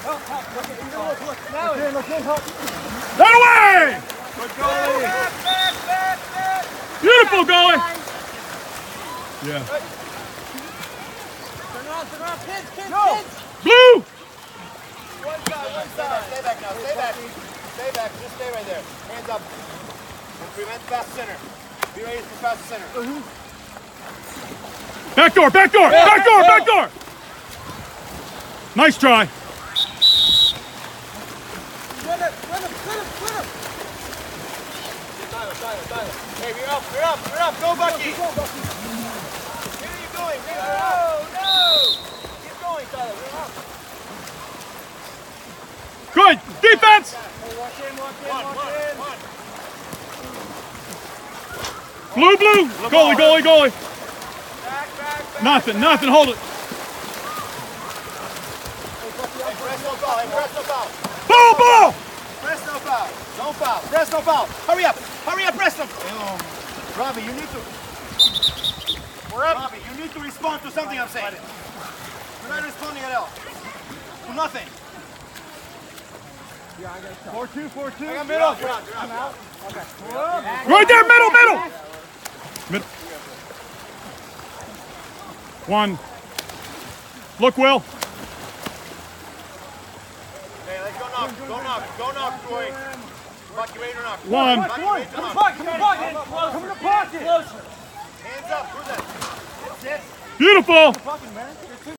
That away! Good goalie. Beautiful goalie. Yeah. Turn around, kids. Blue! One side. Stay back now, stay back. Stay back, just stay right there. Hands up. And prevent pass center. Be ready for pass center. Back door! Nice try. Run him. Hey, you're up. Go, Bucky. Where are you going? No. Keep going, Tyler. We're up. Good. Defense. Hey, walk in. One. Blue. Goalie. Back. Nothing. Hold it. Hey, press no foul. Ball. Press no foul. Don't foul. Press no foul. Hurry up, press no foul. Robbie, you need to... We're up. Robbie, you need to respond to something I'm saying. You're not responding at all. To nothing. Yeah, I got 4-2. I got middle. I'm out. Okay. Right there, middle. One. Look, Will. Hey, let's go knock, Troy. Bucky, ready to knock. One. Bucky, ready to knock. Come in the pocket. Hands up, who's that? That's it. Beautiful. Fucking man.